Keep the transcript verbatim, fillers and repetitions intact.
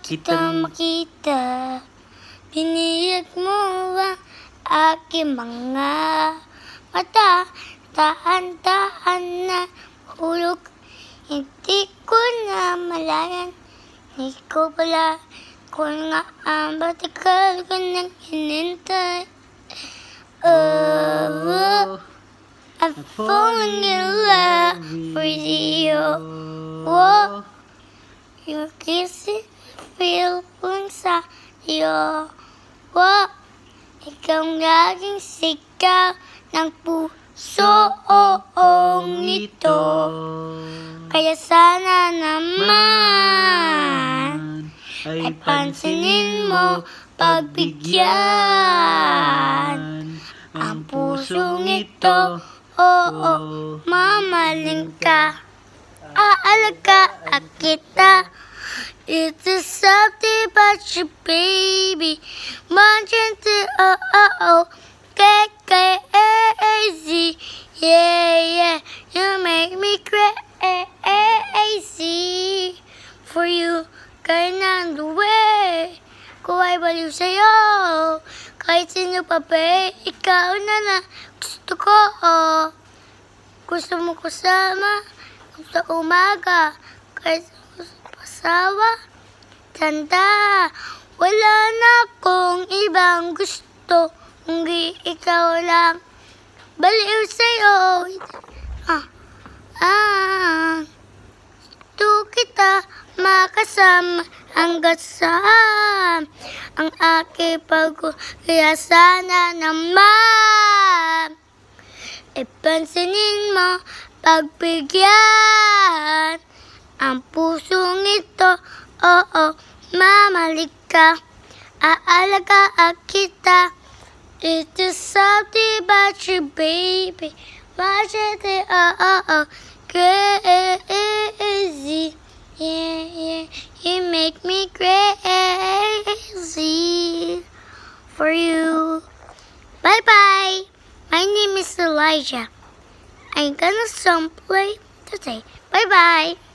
kitang makita. Biniyag mo ang aking mga mata. Daan-daan na hulog, hindi ko na malayan. Hindi ko pala kung nga ang batagal ko nang hinintay. Oh, I'm falling in love with you. Oh, your kissing feel kung sa'yo. Oh, ikaw laging sigaw ng pusoong ito. Kaya sana naman ay pansinin mo, pagbigyan ang pusong ito. Oo, mamaling ka, aalagaan kita. It's a something about you, baby. Wanting to, oh, oh, oh, get crazy. Yeah, yeah, you make me crazy. For you, kaya nang way ko ay baliw sa'yo. Kahit sino pa ba, ikaw na na gusto ko. Oh. Gusto mo kasama sa umaga, kahit pasawa. Tanda, wala na akong ibang gusto, kundi ikaw lang. Baliw sa'yo. Ah, ah, gusto kita makasama hanggang saan ang aking pag- kaya sana naman ipansinin mo, pagbigyan ang pusong ito. Oo, mamalik ka, aalagaan kita. It's just something about you, baby. Watch it, oh, oh, oh, crazy. Yeah, yeah, you make me crazy for you. Bye-bye. My name is Elijah. I'm gonna some play today. Bye-bye.